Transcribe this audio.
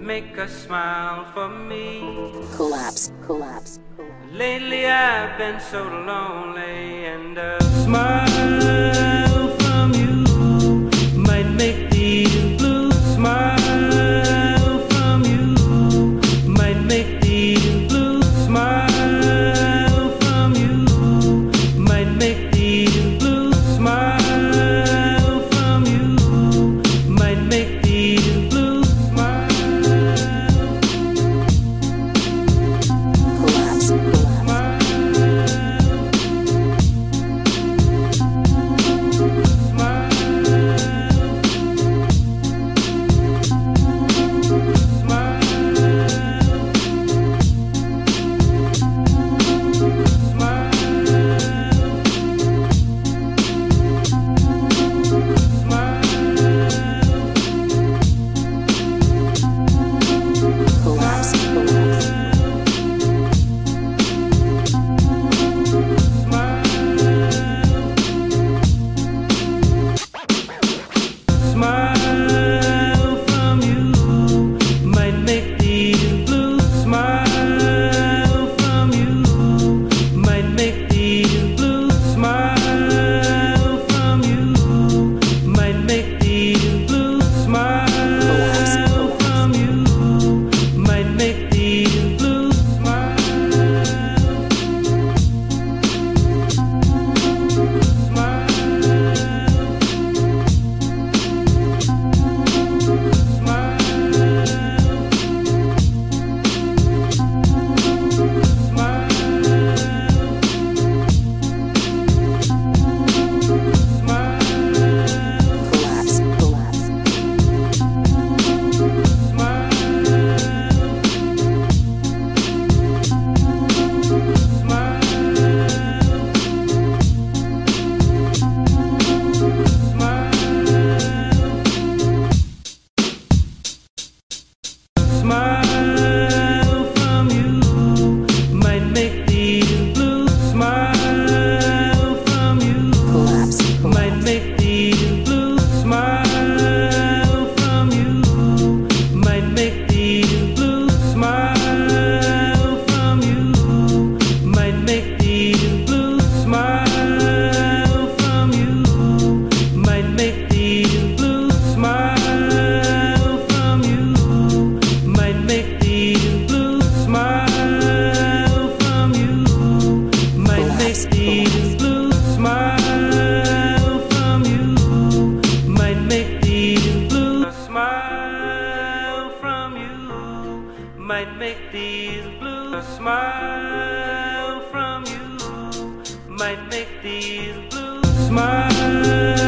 make a smile for me. Kolaps, kolaps, kolaps. Lately I've been so lonely, and a smile from you might make these blues. Smile from you might make these blues. Smile from you might make these blues. Smile from you might make these blues. Smile. Kolaps, might make these blues. A smile from you might make these blues. Smile.